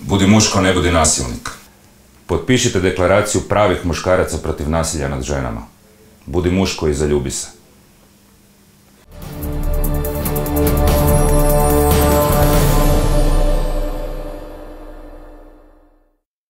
Budi muško, ne budi nasilnik. Potpišite deklaraciju pravih muškaraca protiv nasilja nad ženama. Budi muško i zaljubi se.